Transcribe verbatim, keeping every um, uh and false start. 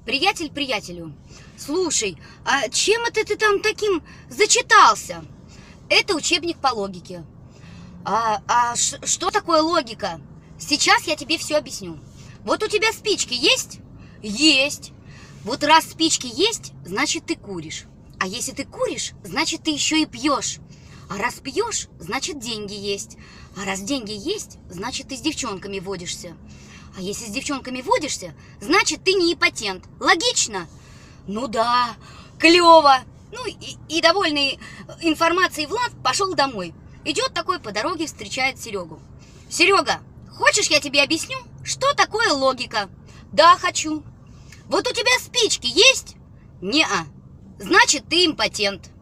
Приятель приятелю, слушай, а чем это ты там таким зачитался? Это учебник по логике. А, а ш, что такое логика? Сейчас я тебе все объясню. Вот у тебя спички есть? Есть. Вот раз спички есть, значит ты куришь. А если ты куришь, значит ты еще и пьешь. А раз пьешь, значит деньги есть. А раз деньги есть, значит ты с девчонками водишься. А если с девчонками водишься, значит ты не импотент. Логично? Ну да, клево. Ну и, и довольный информацией Влад пошел домой. Идет такой по дороге, встречает Серегу. Серега, хочешь, я тебе объясню, что такое логика? Да, хочу. Вот у тебя спички есть? Не-а. Значит, ты импотент.